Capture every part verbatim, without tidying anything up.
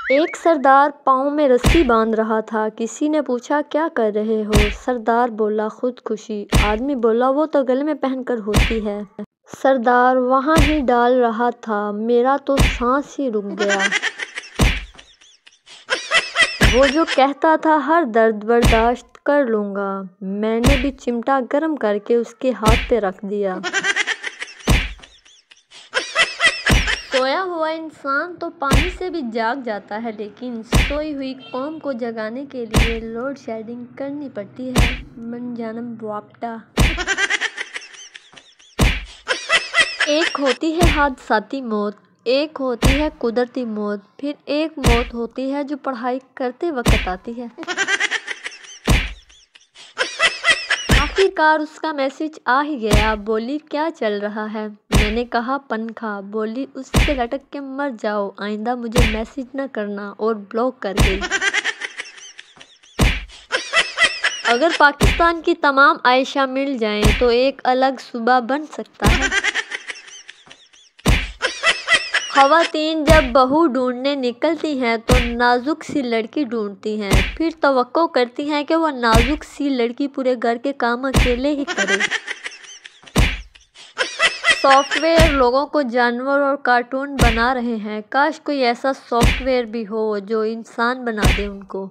एक सरदार पाँव में रस्सी बांध रहा था। किसी ने पूछा, क्या कर रहे हो? सरदार बोला, खुदकुशी। आदमी बोला, वो तो गले में पहनकर होती है। सरदार वहाँ ही डाल रहा था, मेरा तो सांस ही रुक गया। वो जो कहता था हर दर्द बर्दाश्त कर लूँगा, मैंने भी चिमटा गर्म करके उसके हाथ पे रख दिया। सोया हुआ इंसान तो पानी से भी जाग जाता है, लेकिन सोई हुई कौम को जगाने के लिए लोड शेडिंग करनी पड़ती है। मन जानम वापटा। एक होती है हादसाती मौत, एक होती है कुदरती मौत, फिर एक मौत होती है जो पढ़ाई करते वक्त आती है। आखिरकार उसका मैसेज आ ही गया। बोली, क्या चल रहा है? मैंने कहा, पंखा। बोली, उससे लटक के मर जाओ, आइंदा मुझे मैसेज न करना, और ब्लॉक कर गई। अगर पाकिस्तान की तमाम आयशा मिल जाएं तो एक अलग सूबा बन सकता है। ख़वातीन जब बहू ढूंढने निकलती हैं तो नाजुक सी लड़की ढूंढती हैं, फिर तवक्को करती हैं कि वह नाजुक सी लड़की पूरे घर के काम अकेले ही करे। सॉफ्टवेयर लोगों को जानवर और कार्टून बना रहे हैं, काश कोई ऐसा सॉफ्टवेयर भी हो जो इंसान बना दे उनको।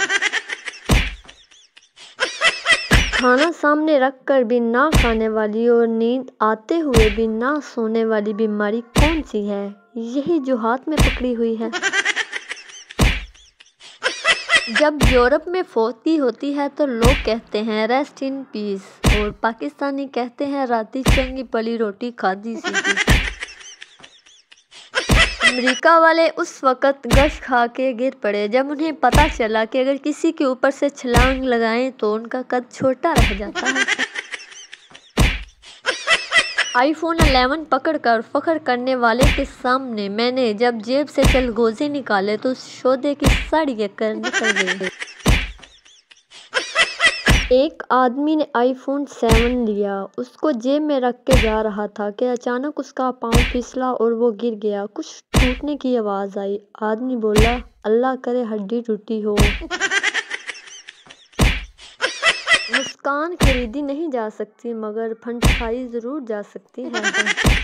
खाना सामने रखकर भी ना खाने वाली और नींद आते हुए भी ना सोने वाली बीमारी कौन सी है? यही जो हाथ में पकड़ी हुई है। जब यूरोप में फौती होती है तो लोग कहते हैं रेस्ट इन पीस, और पाकिस्तानी कहते हैं राती चंगी पली रोटी खादी सीधी। अमेरिका वाले उस वक़्त गश खा के गिर पड़े जब उन्हें पता चला कि अगर किसी के ऊपर से छलांग लगाएं तो उनका कद छोटा रह जाता है। आईफोन ग्यारह पकड़कर फख्र करने वाले के सामने मैंने जब जेब से चलगोज़े निकाले तो शोधे की साड़ी के कर निकल गई। एक आदमी ने आईफोन सात लिया, उसको जेब में रख के जा रहा था कि अचानक उसका पाँव फिसला और वो गिर गया। कुछ टूटने की आवाज़ आई। आदमी बोला, अल्लाह करे हड्डी टूटी हो। मुस्कान खरीदी नहीं जा सकती, मगर फंड खाई ज़रूर जा सकती है।